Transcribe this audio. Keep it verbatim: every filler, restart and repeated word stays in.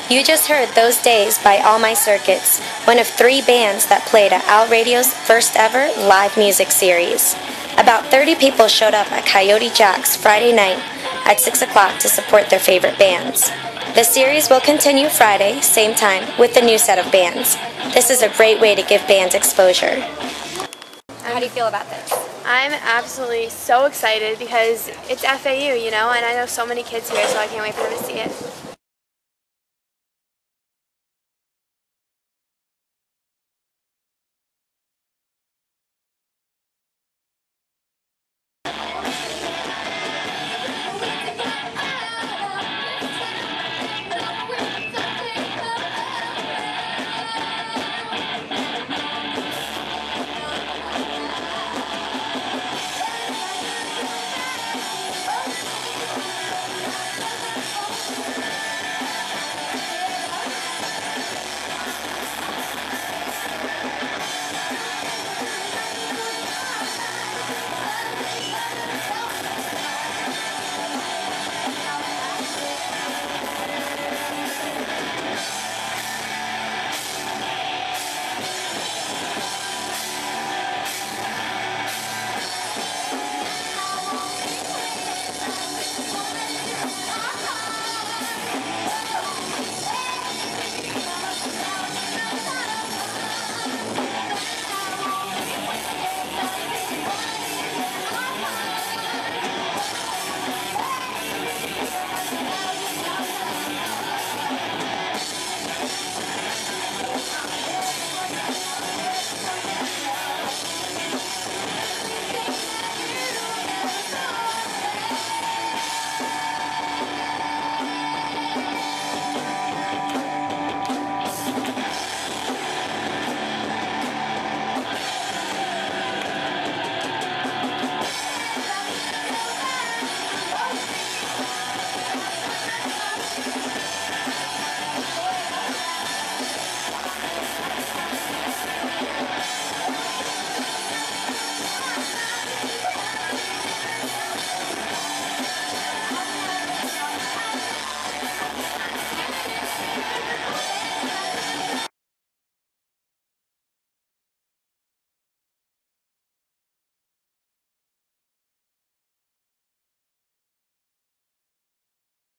You just heard Those Days by All My Circuits, one of three bands that played at Al Radio's first ever live music series. About thirty people showed up at Coyote Jack's Friday night at six o'clock to support their favorite bands. The series will continue Friday, same time, with a new set of bands. This is a great way to give bands exposure. How do you feel about this? I'm absolutely so excited because it's F A U, you know, and I know so many kids here, so I can't wait for them to see it.